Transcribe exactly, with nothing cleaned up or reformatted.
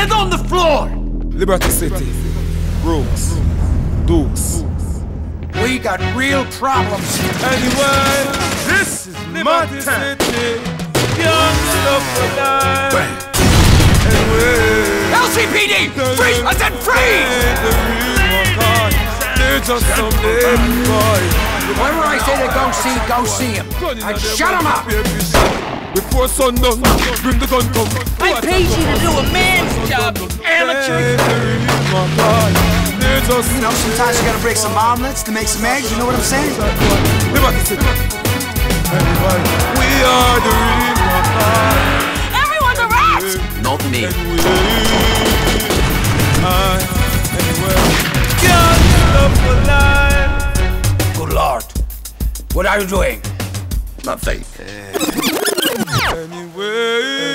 Get on the floor! Liberty City, Rooks, Dukes. We got real problems. Anyway, this is Liberty City. Young stuff for life. Anyway, L C P D! Free! I said free! They're just some little boys. Whoever I say to go see, go see him. And shut him up! Before sundown, bring the gun come. I paid you to do a man's job, amateur. You know, sometimes you gotta break some omelets to make some eggs, you know what I'm saying? We are the real Everyone's a rat! Not me. Good Lord. What are you doing? Nothing. Anyway.